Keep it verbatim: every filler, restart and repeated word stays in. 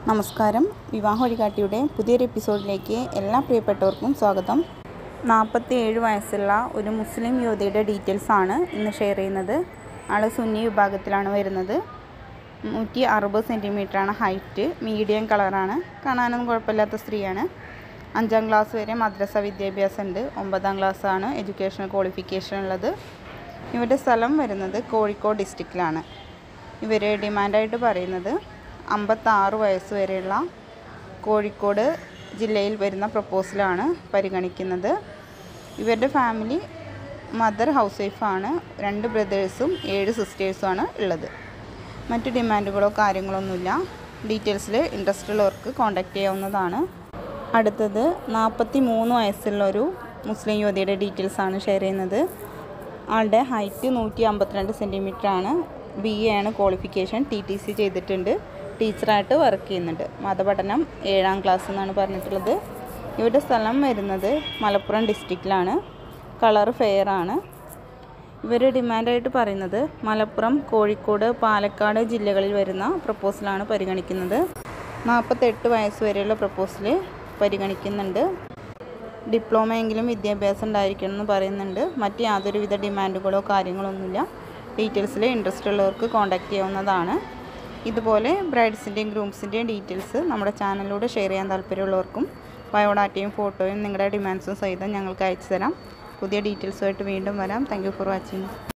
നമസ്കാരം. വിവാഹ വഴികാട്ടിയുടെ പുതിയൊരു എപ്പിസോഡിലേക്ക് എല്ലാ പ്രിയപ്പെട്ടവർക്കും സ്വാഗതം. നാൽപ്പത്തി ഏഴ് വയസ്സുള്ള ഒരു മുസ്ലിം യുവതിയുടെ ഡീറ്റെയിൽസ് ആണ് ഇന്ന് ഷെയർ ചെയ്യുന്നത്. ആൾ സുന്നി വിഭാഗത്തിലാണ് വരുന്നത്. നൂറ്റി അറുപത് സെൻറ്റിമീറ്ററാണ് ഹൈറ്റ്. മീഡിയം കളറാണ്. കാണാനൊന്നും കുഴപ്പമില്ലാത്ത സ്ത്രീയാണ്. അഞ്ചാം ക്ലാസ് വരെ മദ്രസ വിദ്യാഭ്യാസം ഉണ്ട്. ഒമ്പതാം ക്ലാസ്സാണ് എഡ്യൂക്കേഷണൽ ക്വാളിഫിക്കേഷൻ ഉള്ളത്. ഇവരുടെ സ്ഥലം വരുന്നത് കോഴിക്കോട് ഡിസ്ട്രിക്റ്റിലാണ്. ഇവർ ഡിമാൻഡായിട്ട് പറയുന്നത് അമ്പത്താറ് വയസ്സ് വരെയുള്ള കോഴിക്കോട് ജില്ലയിൽ വരുന്ന പ്രപ്പോസലാണ് പരിഗണിക്കുന്നത്. ഇവരുടെ ഫാമിലി മദർ ഹൗസ് വൈഫാണ്. രണ്ട് ബ്രദേഴ്സും ഏഴ് സിസ്റ്റേഴ്സുമാണ് ഉള്ളത്. മറ്റ് ഡിമാൻഡുകളോ കാര്യങ്ങളൊന്നുമില്ല. ഡീറ്റെയിൽസിൽ ഇൻട്രസ്റ്റ് ഉള്ളവർക്ക് കോൺടാക്റ്റ് ചെയ്യാവുന്നതാണ്. അടുത്തത് നാൽപ്പത്തി മൂന്ന് വയസ്സുള്ളൊരു മുസ്ലിം യുവതിയുടെ ഡീറ്റെയിൽസാണ് ഷെയർ ചെയ്യുന്നത്. ആളുടെ ഹൈറ്റ് നൂറ്റി അമ്പത്തിരണ്ട് സെൻറ്റിമീറ്ററാണ്. ബി എ ആണ് ക്വാളിഫിക്കേഷൻ. ടി ടി സി ചെയ്തിട്ടുണ്ട്. ടീച്ചറായിട്ട് വർക്ക് ചെയ്യുന്നുണ്ട്. മതപഠനം ഏഴാം ക്ലാസ് എന്നാണ് പറഞ്ഞിട്ടുള്ളത്. ഇവരുടെ സ്ഥലം വരുന്നത് മലപ്പുറം ഡിസ്ട്രിക്റ്റിലാണ്. കളർ ഫെയർ ആണ്. ഇവർ ഡിമാൻഡായിട്ട് പറയുന്നത് മലപ്പുറം, കോഴിക്കോട്, പാലക്കാട് ജില്ലകളിൽ വരുന്ന പ്രപ്പോസലാണ് പരിഗണിക്കുന്നത്. നാൽപ്പത്തെട്ട് വയസ്സ് വരെയുള്ള പ്രപ്പോസൽ പരിഗണിക്കുന്നുണ്ട്. ഡിപ്ലോമയെങ്കിലും വിദ്യാഭ്യാസം ഉണ്ടായിരിക്കണം എന്ന് പറയുന്നുണ്ട്. മറ്റ് യാതൊരുവിധ ഡിമാൻഡുകളോ കാര്യങ്ങളൊന്നുമില്ല. ഡീറ്റെയിൽസിൽ ഇൻട്രസ്റ്റ് ഉള്ളവർക്ക് കോൺടാക്റ്റ് ചെയ്യാവുന്നതാണ്. ഇതുപോലെ ബ്രൈഡ്സിൻ്റെയും ഗ്രൂംസിൻ്റെയും ഡീറ്റെയിൽസ് നമ്മുടെ ചാനലിലൂടെ ഷെയർ ചെയ്യാൻ താല്പര്യമുള്ളവർക്കും ബയോഡാറ്റയും ഫോട്ടോയും നിങ്ങളുടെ ഡിമാൻഡ്സും സഹിതം ഞങ്ങൾക്ക് അയച്ചു തരാം. പുതിയ ഡീറ്റെയിൽസുമായിട്ട് വീണ്ടും വരാം. Thank you for watching.